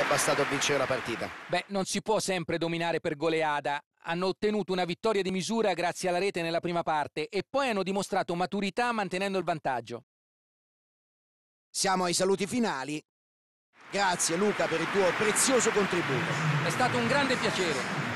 bastato a vincere la partita. Beh, non si può sempre dominare per goleada. Hanno ottenuto una vittoria di misura grazie alla rete nella prima parte e poi hanno dimostrato maturità mantenendo il vantaggio. Siamo ai saluti finali. Grazie Luca per il tuo prezioso contributo. È stato un grande piacere.